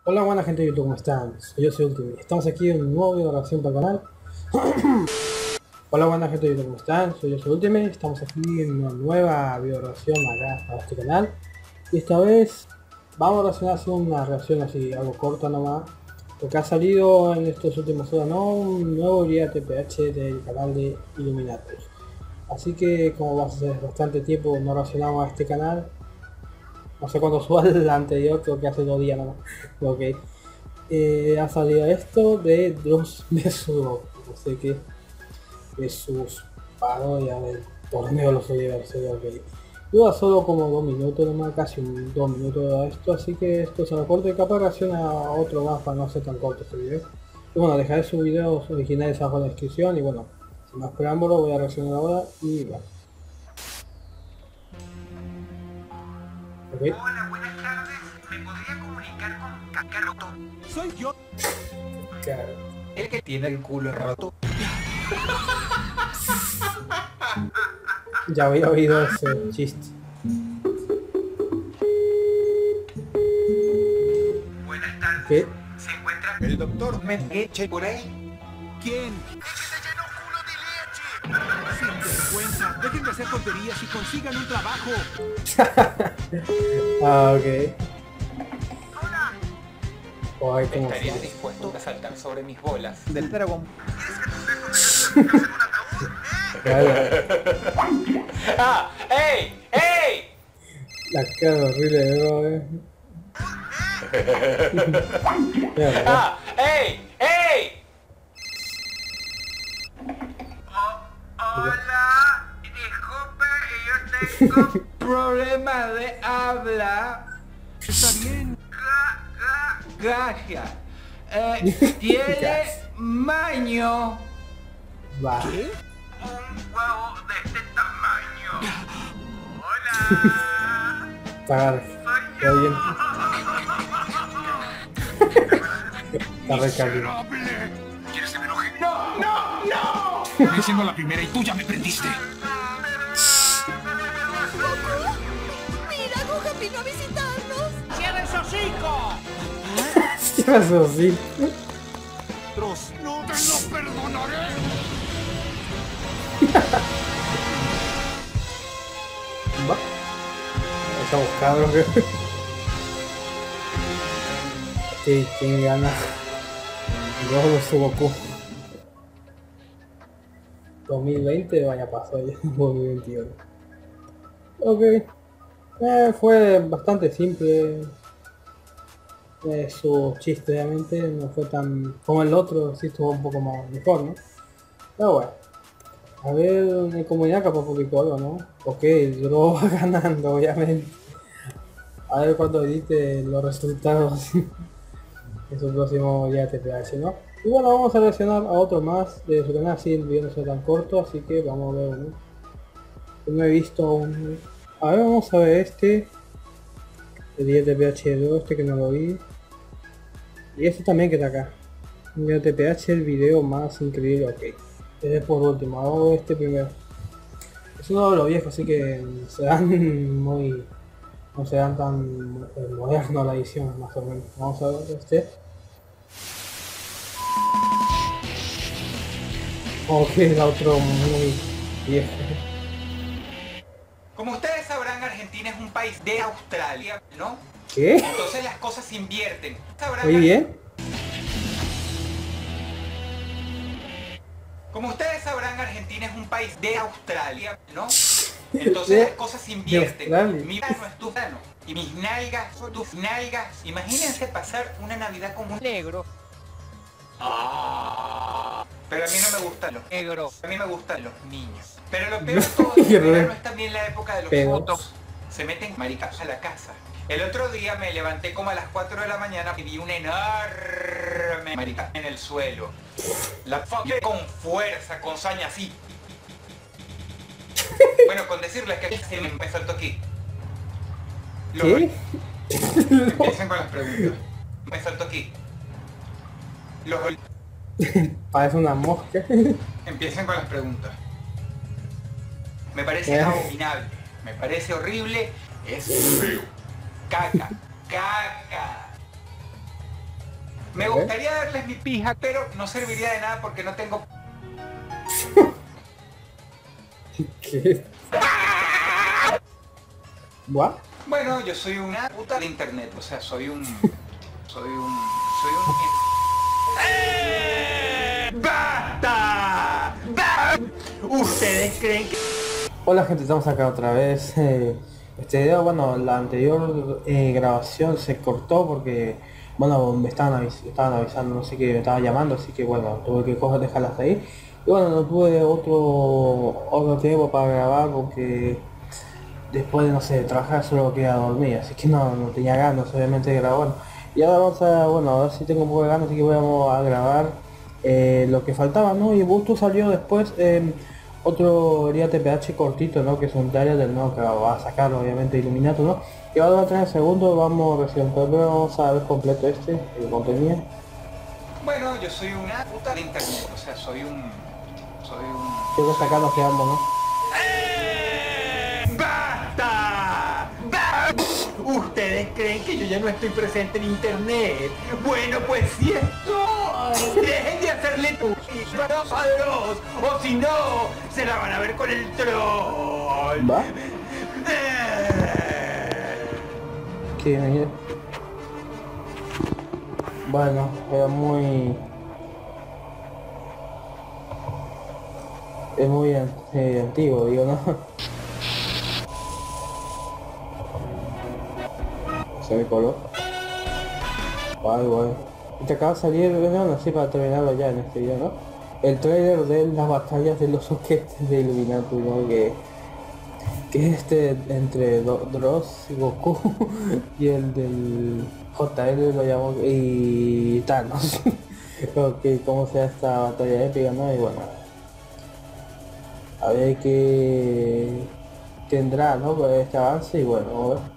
Hola, buena gente de YouTube, ¿cómo están? Yo soy Ultimate. Estamos aquí en un nuevo video de reacción para el canal. Hola, buena gente de YouTube, ¿cómo están? Yo soy Ultimate. Estamos aquí en una nueva video reacción acá para este canal. Y esta vez vamos a hacer una reacción así, algo corta nomás. Porque ha salido en estos últimos horas, ¿no? Un nuevo guía TPH del canal de Illuminatus. Así que como va a ser bastante tiempo no reaccionamos a este canal. No sé cuándo suba el anterior, creo que hace 2 días nomás. Ok. Ha salido esto de Dross de su, no sé qué, de sus parodias del torneo de los universos, ok. Dura solo como 2 minutos nomás, casi 2 minutos de esto, así que esto se lo corto y capaz reacciona a otro más para no ser tan corto este video. Y bueno, dejaré sus videos originales abajo en la descripción y bueno, sin más preámbulo voy a reaccionar ahora y bueno. Ok. Hola, buenas tardes. ¿Me podría comunicar con Kakaroto? Soy yo, Claro. el que tiene el culo roto. Ya había oído ese chiste. Buenas tardes. ¿Qué? ¿Se encuentra el doctor Mengeche por ahí? ¿Quién? ¡El que te llenó culo de leche! Sin vergüenza. Dejen de hacer tonterías y consigan un trabajo. Ah, ok. Hola. O hay como ¿Estarías dispuesto a saltar sobre mis bolas? Del dragón. claro, ¡Ah! ¡Ey! ¡Ey! la cara horrible de Dross. Mira, ¡Ah! ¡Ey! ¡Ey! Hola. Disculpe, yo tengo problema de habla. Está bien. Gracias. Tiene maño. va. Un huevo de este tamaño. Hola. Está, Soy está yo. bien. Está recaliente. ¿Quieres que me enoje? ¡No! ¡No! ¡No! Me siendo la primera y tú ya me prendiste. Mira, Gohan vino a visitarnos. ¡Cierra esos hocico! ¿Qué pasó? Sí. Dross, no te lo perdonaré. Va. Estamos cabros. ¿Quién gana? Goku o Goku. 2020 vaya pasó ya. 2021. Ok. Fue bastante simple. Su chiste obviamente no fue tan como el otro, sí estuvo un poco más mejor, ¿no? Pero bueno, a ver en comunidad capaz publicó algo, ¿no? Ok, Dross va ganando obviamente. A ver cuando edite los resultados en su próximo día de TPH, ¿no? Y bueno, vamos a reaccionar a otro más de su canal, si el video no sea tan corto, así que vamos a ver, ¿no? No he visto aún. A ver, vamos a ver este. El día de TPH2, este que no lo vi. Y este también que está acá. El TPH, el video más increíble, ok. Este es por último, hago este primero. Es uno de los viejos, así que se dan muy... no se dan tan moderno la edición, más o menos. Vamos a ver este. Ok, el otro muy viejo. Como ustedes sabrán, Argentina es un país de Australia, ¿no? ¿Qué? Entonces las cosas se invierten. Sabrán, Muy bien. Como ustedes sabrán, Argentina es un país de Australia, ¿no? Entonces las cosas se invierten. Australia. Mi verano es tu verano. Y mis nalgas son tus nalgas. Imagínense pasar una Navidad con un negro. Pero a mí no me gustan los negros. A mí me gustan los niños. Pero lo peor de todo es que el verano es también la época de los Pero- fotos. Se meten maricas a la casa. El otro día me levanté como a las 4 de la mañana y vi una enorme marica en el suelo. La fuck con fuerza, con saña así. Bueno, con decirles que se me saltó aquí. ¿Qué? Empiecen con las preguntas. Me saltó aquí. Los Parece una mosca. Empiecen con las preguntas. Me parece abominable. Me parece horrible. Es feo. Caca. Caca. Me Ok. gustaría darles mi pija, pero no serviría de nada porque no tengo... ¿Qué? ¿What? Bueno, yo soy una puta de internet, o sea, soy un... ¡Basta! ¿Ustedes creen que...? Hola gente, estamos acá otra vez. Este video, bueno, la anterior grabación se cortó porque, bueno, me estaban avisando, no sé qué, me estaban llamando, así que bueno, tuve que dejarlas ahí. Y bueno, no tuve otro tiempo para grabar porque después de, no sé, trabajar solo quería dormir, así que no tenía ganas obviamente de grabar. Y ahora vamos a, bueno, ahora sí tengo un poco de ganas, así que vamos a grabar lo que faltaba, ¿no? Y justo salió después otro día TPH cortito, ¿no? Que es un trailer, ¿no? Que va a sacar obviamente Illuminato, ¿no? Y ahora a 30 segundos vamos recién, pero vamos a ver completo el contenido. Bueno, yo soy una puta de internet, o sea, soy un... Quiero sacarnos que ambos, ¿no? ¡Basta! ¿Ustedes creen que yo ya no estoy presente en internet? Bueno, pues cierto. Dejen de hacerle tuitos a Dios, o si no, se la van a ver con el troll. ¿Va? Qué mierda. Bueno, era muy... Es muy antiguo, digo, ¿no? Se me coló. Ay, bueno. Y te acaba de salir, bueno, así para terminarlo ya en este video, ¿no? El trailer de las batallas de los soquetes de Illuminati, ¿no? Que es entre Dross y Goku y el del JL lo llamo y Thanos. Ok, cómo sea esta batalla épica, ¿no? Y bueno, a ver qué tendrá, ¿no? Por este avance y bueno, vamos a ver.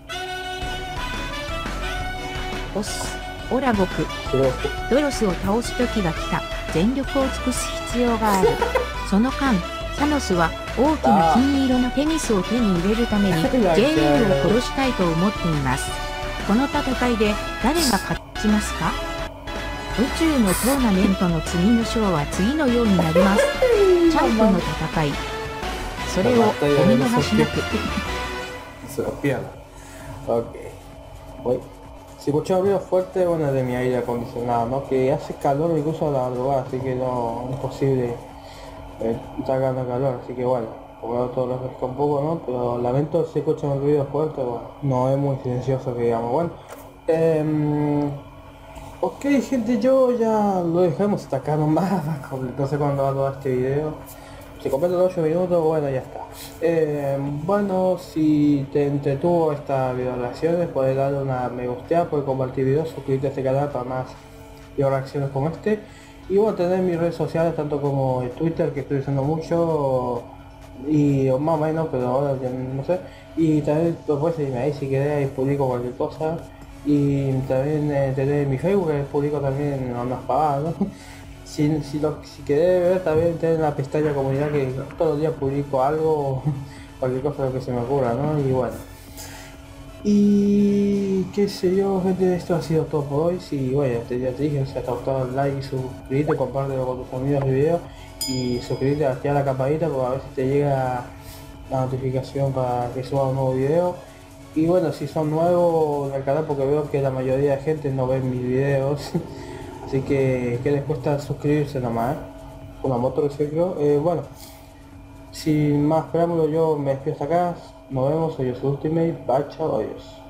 オス、オラゴク、 Pero, ドロスを倒す時が来た。全力を尽くす必要がある。その間、サノスは大きな金色のテニスを手に入れるために JL を殺したいと思っています。この戦いで誰が勝ちますか？宇宙のトーナメントの次の章は次のようになります。チャンプの戦い。それをお見逃しなく。 se lo pierdo. Ok. Voy. Si escucho ruido fuerte, bueno, es de mi aire acondicionado, ¿no? Que hace calor incluso a la madrugada, así que no es posible estar ganando calor, así que bueno, como todo refresca un poco, ¿no? Pero lamento si escuchan un ruido fuerte, bueno, no es muy silencioso que digamos, bueno. Ok gente, yo ya lo dejamos hasta acá nomás, no sé cuándo va este video. Si completa los 8 minutos, bueno, ya está. Bueno, si te entretuvo esta video reacciones, puedes darle una me gusta, puedes compartir videos, suscribirte a este canal para más video reacciones como este. Y bueno, tener mis redes sociales, tanto como el Twitter, que estoy usando mucho, y más o menos, pero ahora ya no sé. Y también puedes seguirme ahí si querés, publico cualquier cosa. Y también tener mi Facebook, que publico también unas pavadas, ¿no? Si querés ver, también tenés la pestaña comunidad que todos los días publico algo, cualquier cosa que se me ocurra, ¿no? Y bueno. Y qué sé yo, gente, esto ha sido todo por hoy. Si, bueno, ya te dije, si te ha gustado, like y suscríbete, compártelo con tus amigos el video. Y suscríbete, activa la campanita para ver si te llega la notificación para que suba un nuevo video. Y bueno, si son nuevos en el canal, porque veo que la mayoría de gente no ve mis videos. Así que les cuesta suscribirse nomás, una moto que se creo. Bueno, sin más preámbulo yo me despido hasta acá, nos vemos, soy Ultimate, bye, chao, adiós.